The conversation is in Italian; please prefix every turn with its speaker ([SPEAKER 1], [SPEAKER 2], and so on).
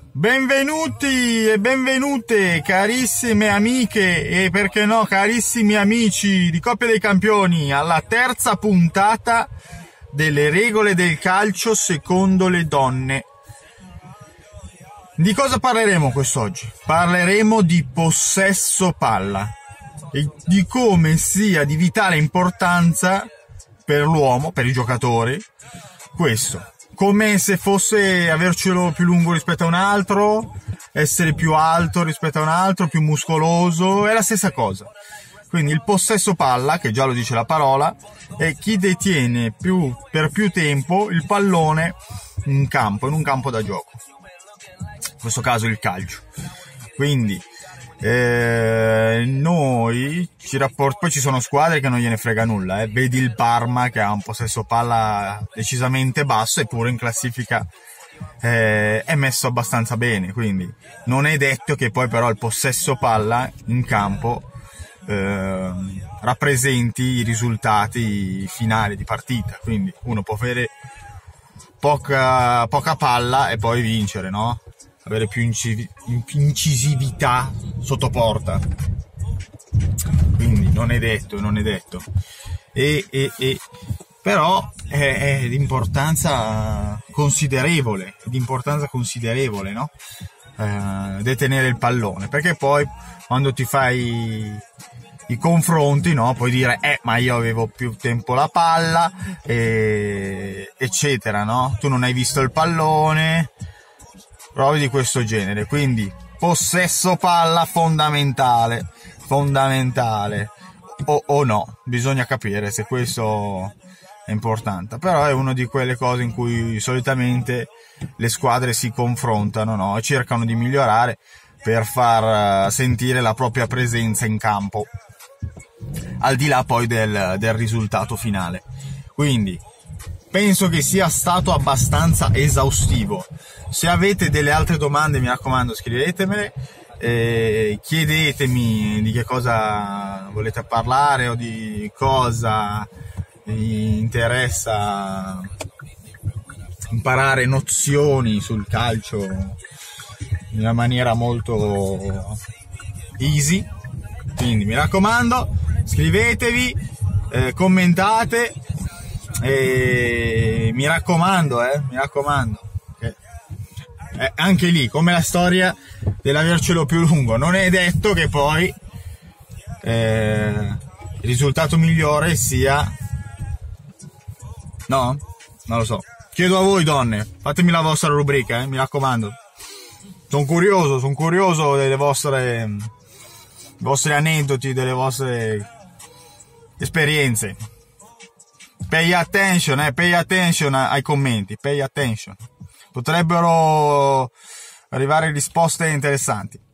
[SPEAKER 1] Benvenuti e benvenute carissime amiche e perché no carissimi amici di Coppia dei Campioni alla terza puntata delle regole del calcio secondo le donne. Di cosa parleremo quest'oggi? Parleremo di possesso palla e di come sia di vitale importanza per l'uomo, per i giocatori, questo. Come se fosse avercelo più lungo rispetto a un altro, essere più alto rispetto a un altro, più muscoloso, è la stessa cosa. Quindi il possesso palla, che già lo dice la parola, è chi detiene per più tempo il pallone in un campo da gioco. In questo caso il calcio. Quindi noi poi ci sono squadre che non gliene frega nulla, vedi il Parma che ha un possesso palla decisamente basso eppure in classifica è messo abbastanza bene, quindi non è detto che poi però il possesso palla in campo rappresenti i risultati finali di partita. Quindi uno può avere poca palla e poi vincere, no? Avere più incisività sotto porta, quindi non è detto, però è di importanza considerevole, no? Detenere il pallone, perché poi quando ti fai i confronti, no, puoi dire ma io avevo più tempo la palla, eccetera, no? Tu non hai visto il pallone, prove di questo genere. Quindi possesso palla fondamentale o no, bisogna capire se questo è importante, però è una di quelle cose in cui solitamente le squadre si confrontano, no? E cercano di migliorare per far sentire la propria presenza in campo, al di là poi del risultato finale. Quindi penso che sia stato abbastanza esaustivo. Se avete delle altre domande, mi raccomando, scrivetemele, chiedetemi di che cosa volete parlare o di cosa vi interessa imparare nozioni sul calcio in una maniera molto easy. Quindi mi raccomando, scrivetevi, commentate e mi raccomando. Anche lì, come la storia dell'avercelo più lungo, non è detto che poi il risultato migliore sia, no? Non lo so. Chiedo a voi donne, fatemi la vostra rubrica, mi raccomando. Sono curioso delle vostri aneddoti, delle vostre esperienze. Pay attention ai commenti, pay attention. Potrebbero arrivare risposte interessanti.